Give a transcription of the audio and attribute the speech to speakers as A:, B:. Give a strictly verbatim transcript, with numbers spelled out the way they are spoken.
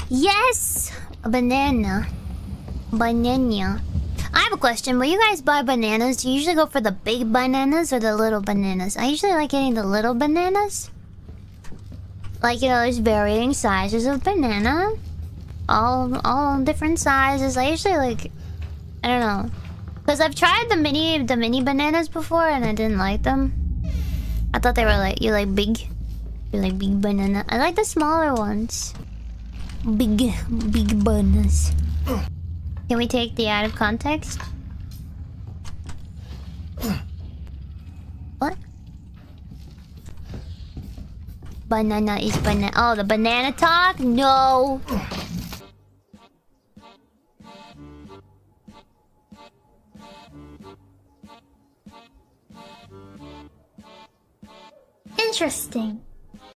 A: Yes! A banana. Banana. I have a question. When you guys buy bananas, do you usually go for the big bananas or the little bananas? I usually like getting the little bananas. Like, you know, there's varying sizes of banana. All, all different sizes. I usually like... I don't know. Because I've tried the mini, the mini bananas before and I didn't like them. I thought they were like, you like big. You like big banana. I like the smaller ones. Big, big bananas. Can we take the out of context? What? Banana is banana. Oh, the banana talk? No.
B: Interesting.